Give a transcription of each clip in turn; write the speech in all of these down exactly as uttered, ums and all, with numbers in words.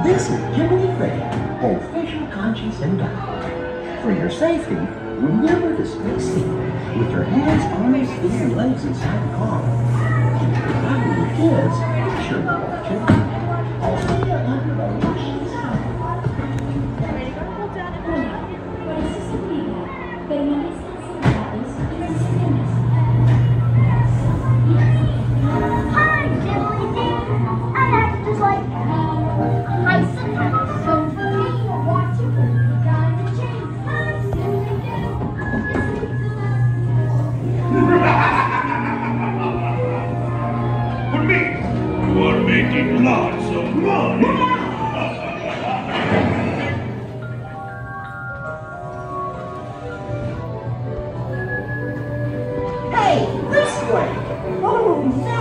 This is Jiminy Cricket, official conscience and guide. For your safety, remember to stay seated with your hands, arms, feet, and legs inside the car. If you're riding with kids, be sure to watch it. Also, get under the sheets. Hi, Jiminy Cricket. I act just like you. I sometimes so free or want to put the guy in the chain. I simply do. For me, you are making lots of money. Hey, this way! Oh, no!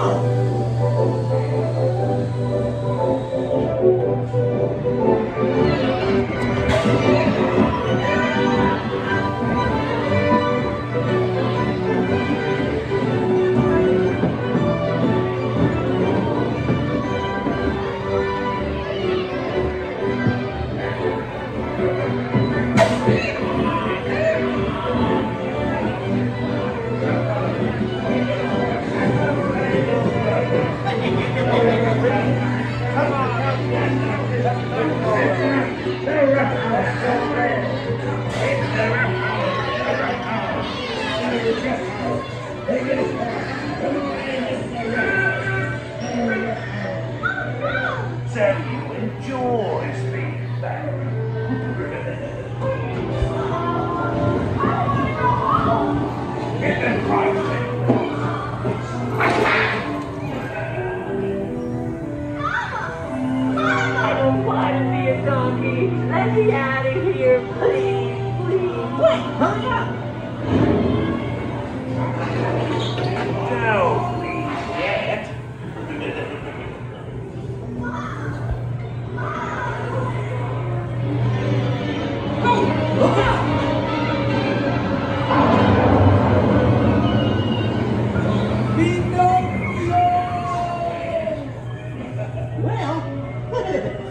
Said you enjoys being back. Get them pipes in. I don't want to be a donkey. Let me out of here, please, please. Wait, hurry up! No, please, yet. Hey, look out! Pinocchio! Well,